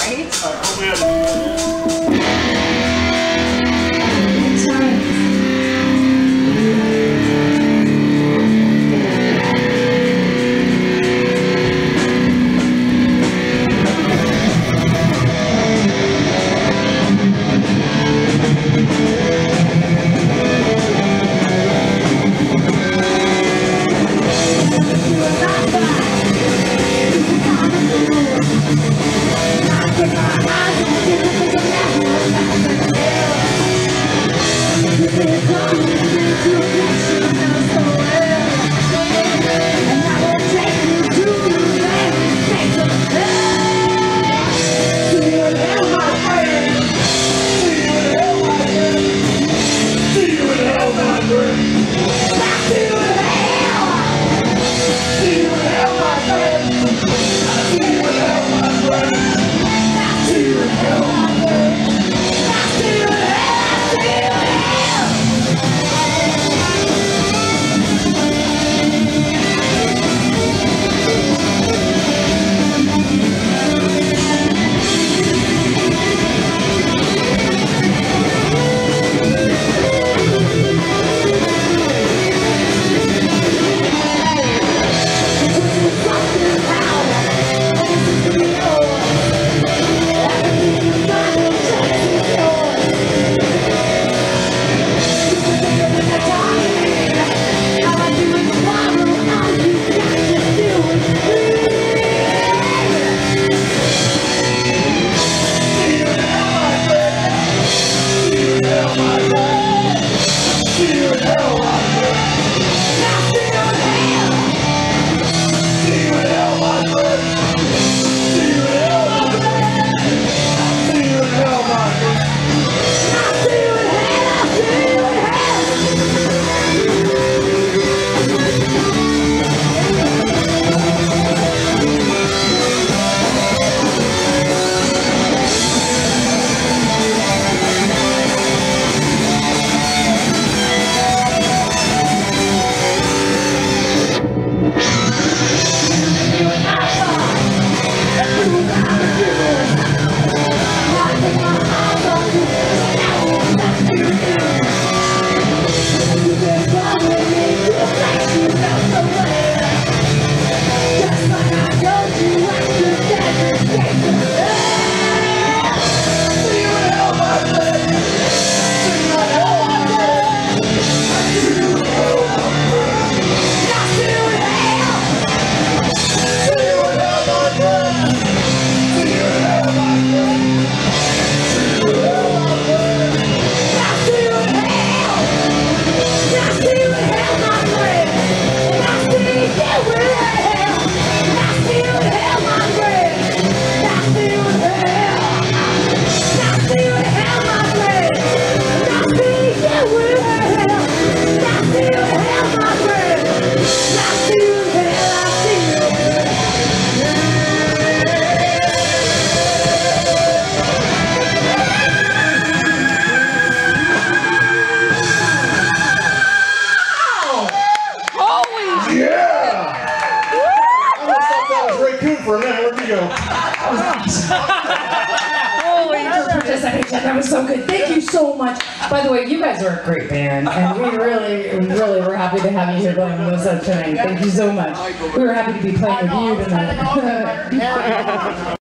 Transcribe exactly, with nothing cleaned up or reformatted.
For a minute, where'd you go? Holy participation, that was so good. Thank you so much. By the way, you guys are a great band, and we really, really were happy to have you here playing with us tonight. Thank you so much. We were happy to be playing with you tonight.